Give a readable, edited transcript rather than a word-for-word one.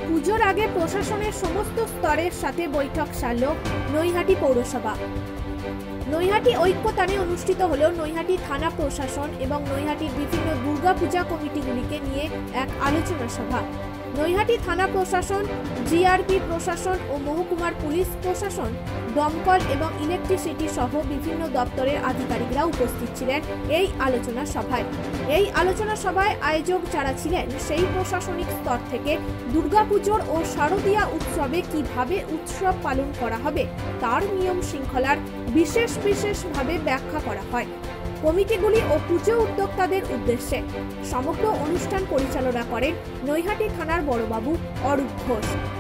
পুজোর আগে প্রশাসনের সমস্ত স্তরের সাথে বৈঠক সারল নৈহাটি পৌরসভা। নৈহাটি ঐক্যতানে অনুষ্ঠিত হলো নৈহাটি থানা প্রশাসন এবং নৈহাটির বিভিন্ন দুর্গাপূজা কমিটিগুলিকে নিয়ে এক আলোচনা সভা। নৈহাটি থানা প্রশাসন, জিআরপি প্রশাসন ও মহকুমার পুলিশ প্রশাসন, দমকল এবং ইলেকট্রিসিটি সহ বিভিন্ন দপ্তরের আধিকারিকরা উপস্থিত ছিলেন এই আলোচনা সভায়। এই আলোচনা সভায় আয়োজক যারা ছিলেন সেই প্রশাসনিক স্তর থেকে দুর্গাপুজোর ও শারদীয়া উৎসবে কিভাবে উৎসব পালন করা হবে তার নিয়ম শৃঙ্খলার বিশেষভাবে ব্যাখ্যা করা হয় কমিটিগুলি ও পুজো উদ্যোক্তাদের উদ্দেশ্যে। সমগ্র অনুষ্ঠান পরিচালনা করেন নৈহাটি থানার বড়বাবু অরূপ ঘোষ।